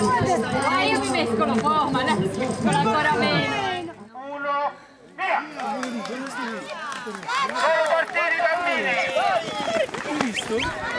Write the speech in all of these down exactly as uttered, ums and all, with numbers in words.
Ma io mi mescolo un po', ma lei si mescola ancora meno. Uno, via! Solo partire i bambini! Hai visto?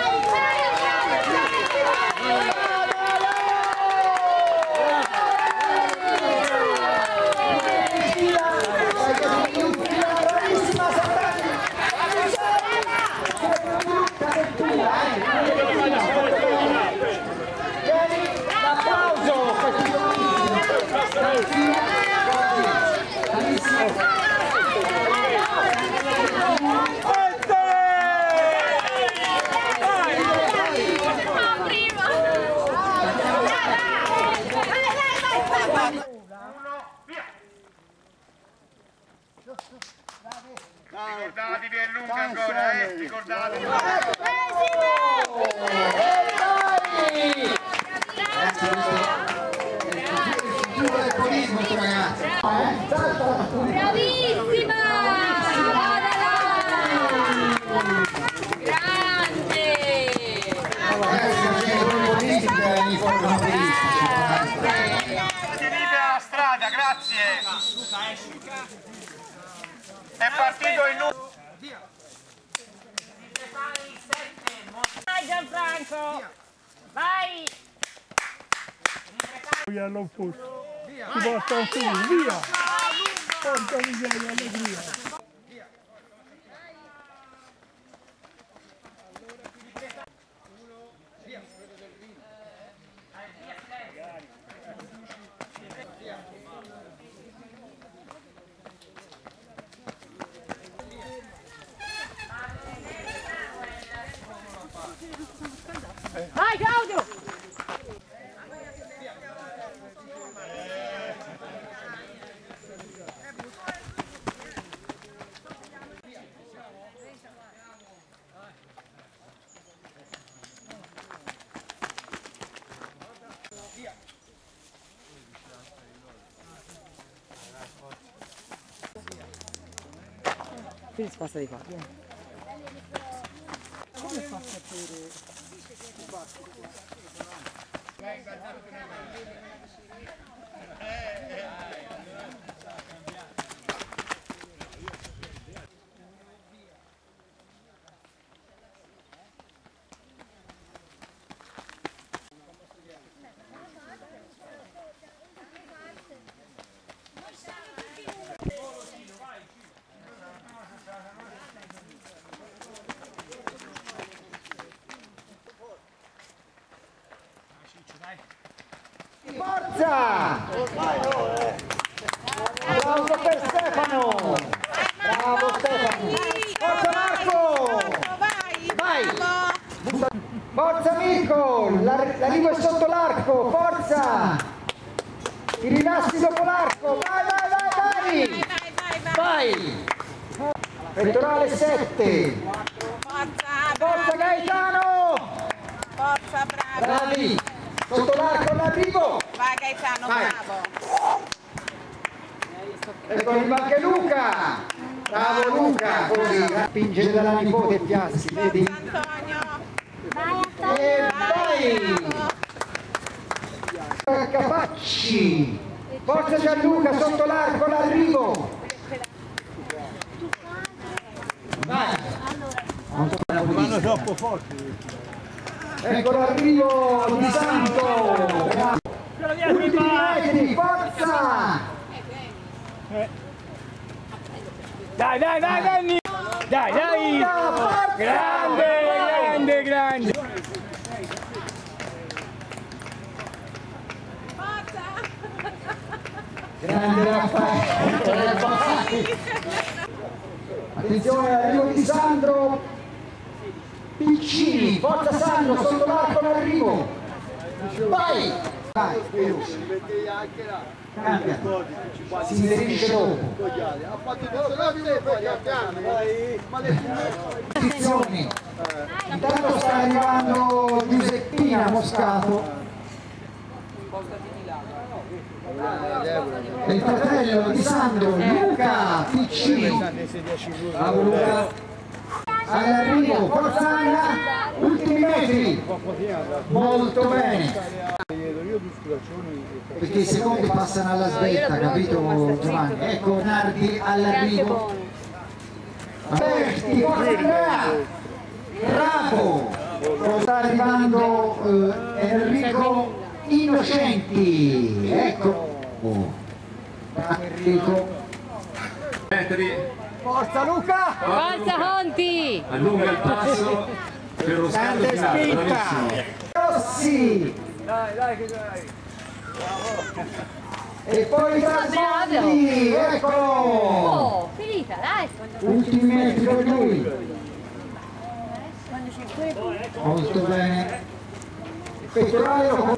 Ricordatevi, è lunga ancora, eh? Ricordatevi. Bravissima! Venite alla strada, grazie! È partito il numero! Vai Gianfranco! Vai! All'opposto. Si porta su, via! Porta miseria, allegria! Vai Claudio! Quindi spassa di qua. Come fa a sapere? Forza! Applauso per Stefano! Bravo Stefano! Forza Marco! Vai! Forza Mirko! L'arrivo è sotto l'arco! Forza! Ti rilassi dopo l'arco! Vai, vai, vai, vai! Vai! Pettorale sette! Forza Gaetano! Forza, bravo! Bravi! Sotto l'arco l'arrivo! Vai Gaetano, Vai. bravo! Ecco arriva anche Luca! Bravo Luca! Così, spinge dalla nipote Piazzi, vedi? Antonio! E vai! Capacci! Forza Gianluca, sotto l'arco l'arrivo! Vai! Vanno troppo forti. Ecco l'arrivo di Santo! Bravo. Ultimi metri, forza! Dai, dai, dai, Danny! Dai, dai! Forza! Grande, grande, grande! Grande Raffaele! Attenzione all'arrivo di Sandro Piccini, forza Sandro, sotto l'arco l'arrivo! Vai! Vai, cambia, si inserisce dopo. Attenzione! Intanto sta arrivando Giuseppina Moscato. Il fratello di Sandro, Luca Piccini. Bravo Luca. All'arrivo, forza Anna, ultimi metri. Molto bene. perché i secondi passano alla svelta, capito Giovanni? Ecco Nardi all'arrivo. Berti, forza Andrea! Bravo! Sta arrivando eh, Enrico Innocenti, ecco Enrico. Forza Luca! Forza Conti! Allunga il passo per lo scatto finale, bravissimo. Rossi! Dai, dai, che dai! E poi Trasmondi, eccolo! Oh, finita, dai! Ultimi metri per lui. Molto bene. Pettoraio.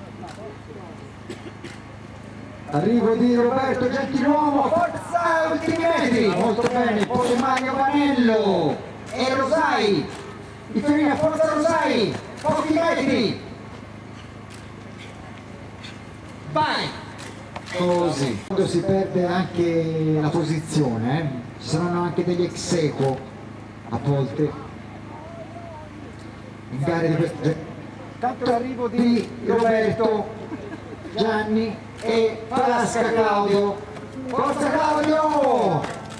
Arrivo di Roberto Gentiluomo, forza, ultimi metri, molto bene, poi Mario Vanello e Rosai, di Fiorina, forza Rosai, pochi metri, vai, così. Quando si perde anche la posizione, eh? Ci saranno anche degli ex equo a volte, in gare di questo genere. Tanto arrivo di Roberto, Gianni e Falasca Claudio. Forza Claudio!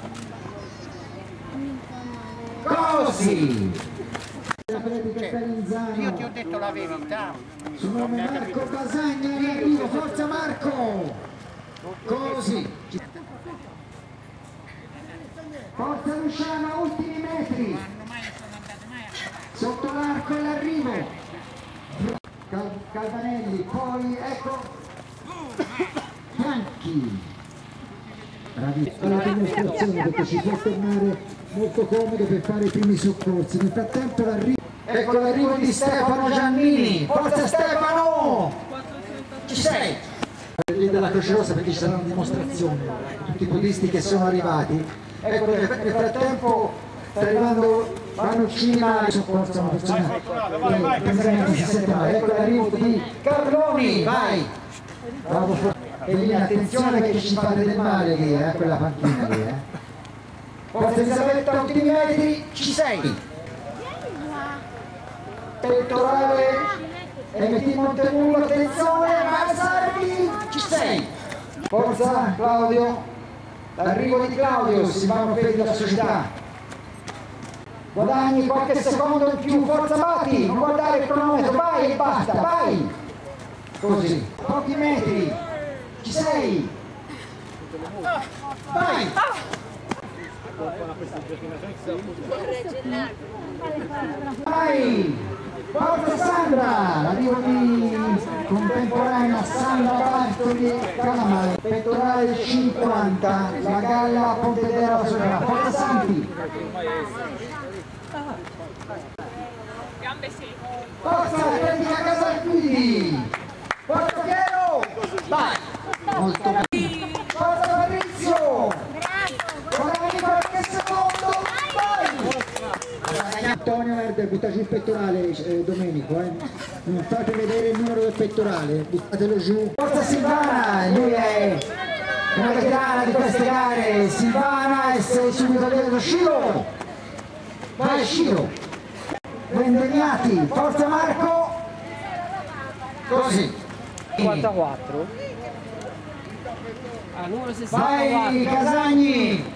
Così! Io ti ho detto la verità. Sul nome Marco Basagna in arrivo, forza Marco! Così! Forza Luciana, ultimi metri! Sotto l'arco e l'arrivo! Cal Calvanelli, poi ecco Bianchi, bravissimo, la dimostrazione perché ci può tornare molto comodo per fare i primi soccorsi. Nel frattempo l'arrivo, ecco l'arrivo di Stefano Giannini, forza Stefano, ci sei? Lì della Croce Rossa perché ci sarà una dimostrazione, tutti i podisti che sono arrivati, ecco nel, nel frattempo sta arrivando Manuccini male, soccorso una persona che praticamente si sente male, ecco l'arrivo di Carloni, vai! Bravo, e lì attenzione perché ci fate del male lì, eh, quella panchina lì, eh. Forza Elisabetta, ultimi metri, ci sei! Pettorale, e metti Montemullo, attenzione, Mazzardi, ci sei! Forza Claudio, l'arrivo di Claudio, Silvano Fedi della società. Guadagni qualche secondo in più, forza Bati, non guardare il cronometro, vai e basta, vai! Così, pochi metri, ci sei! Vai! Vai! Forza Sandra! L'arrivo di contemporanea Sandra Bartoli Calamai, pettorale cinquanta, la galla Pontedera la Solera, forza Santi! Gambe sì. Forza Atletica Casalpini! Forza Piero! Vai! Molto bene! Forza Fabrizio! Guadagni qualche secondo! Vai! Antonio Verde, butta giù il pettorale eh, Domenico, eh. Non fate vedere il numero del pettorale, buttatelo giù. Forza Silvana, lui è una veterana di queste gare, Silvana, e sei subito dietro Sciro! Vai Sciro! Vendemiati, forza Marco! Così! cinquantaquattro? Ah, numero sessantaquattro. Vai Casagni!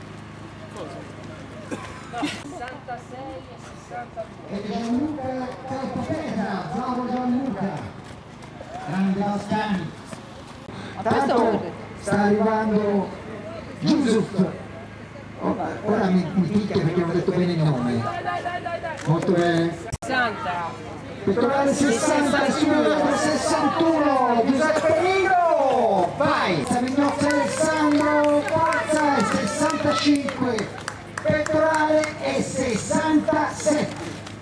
sessantasei e sessantadue. E Gianluca Calpapeta, bravo Gianluca! Grande Bascani! Tanto sta arrivando Giusuf! Oh, ora mi, mi picchia perché ho detto bene il nome. Molto bene. sessanta. Pettorale sessanta, subito sessantuno, Giuseppe Nino! Vai! Savignozzi Alessandro, forza, sessantacinque, pettorale e sessantasette.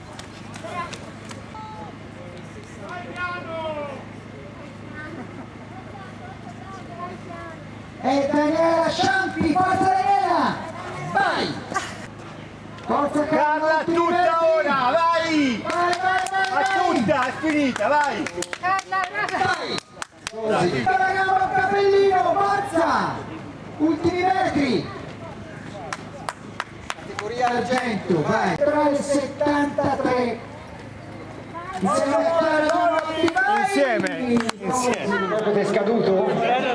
E Daniela Ciampi, forza Daniela! Vai! Forza Carla, Carla, tutta ora, vai! Vai, vai, vai, A vai! tutta, è finita, vai! Vai! Così. Ragazzo Capellino, forza! Ultimi metri! Categoria argento, vai! Tra il settantatré! Insieme a Carlo, vai! Insieme, insieme! tempo ti è scaduto?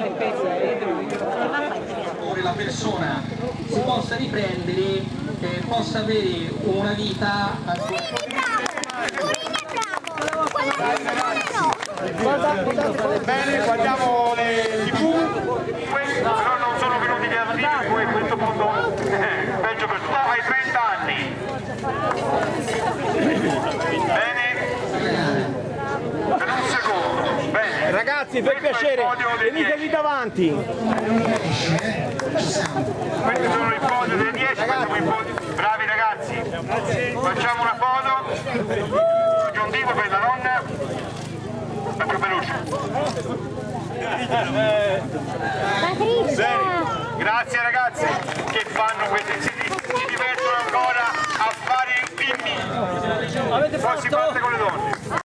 La persona si possa riprendere e possa avere una vita Bene, guardiamo le tivù. Però non sono venuti gli altri, poi a questo punto eh, peggio per tu. Hai trenta anni. Bene? Per un secondo. Bene. Ragazzi, per piacere, venitevi davanti. Questi sono i podio delle dieci, bravi ragazzi. Facciamo una foto. Aggiuntivo per la nonna. La più veloce. Grazie ragazzi che fanno questi, si, si divertono ancora a fare i film. Poi si parte con le donne.